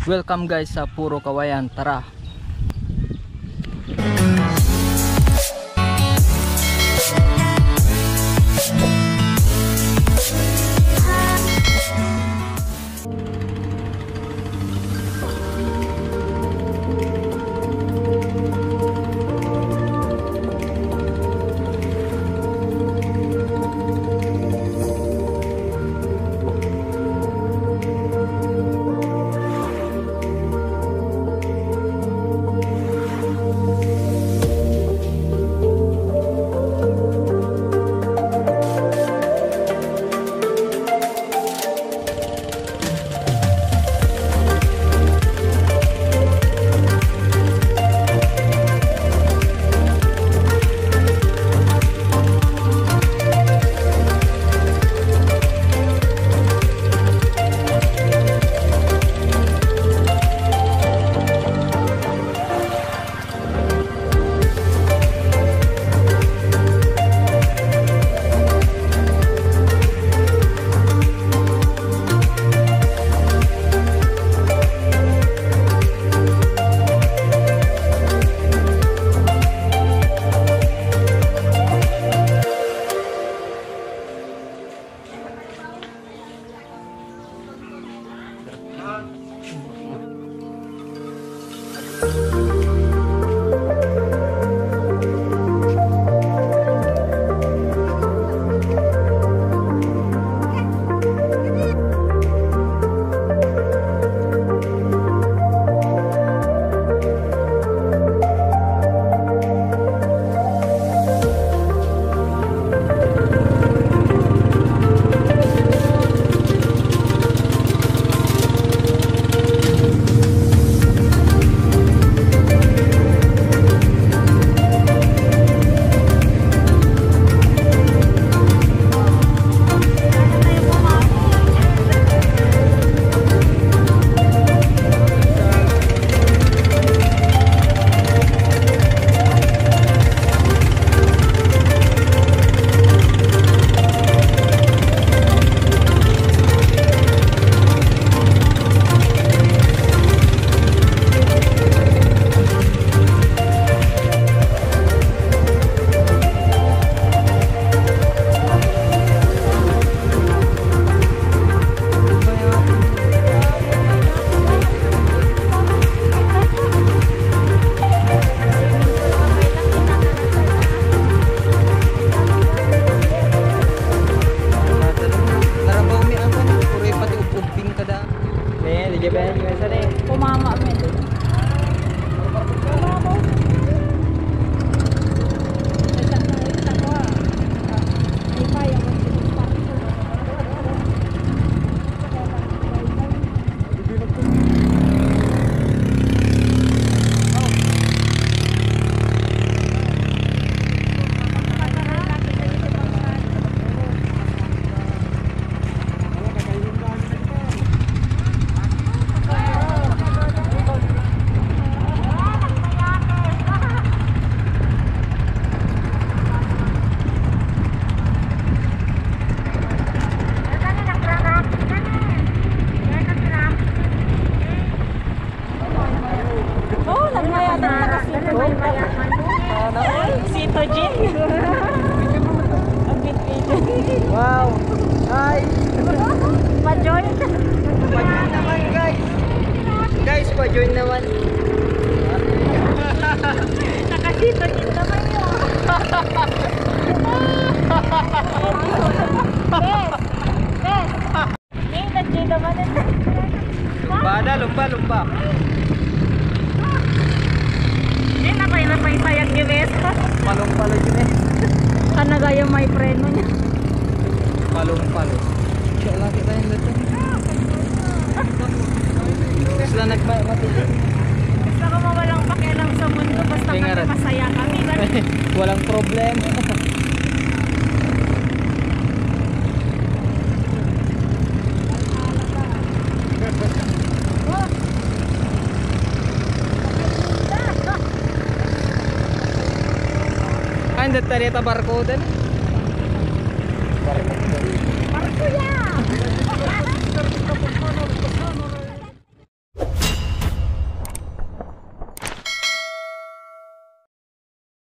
Welcome guys sa Puro Kawayan, tara! Wow! Hi! Pa-join! Pa-join naman guys! Guys, pa-join naman! Nakasito-jin naman yun! Bes! Bes! May nag-join naman ito! Lumba na! Lumba! Lumba! Hindi na kayo napay-sayag ni Bes! Palong-palo yun eh! Kanagaya may preno niya! Palong-palo! Siya lagi tayong dito! Sila nagmatitin! Basta ko mawalang pakialam sa mundo basta kami masaya kami. Walang problema. Ay, hindi tayo barko din.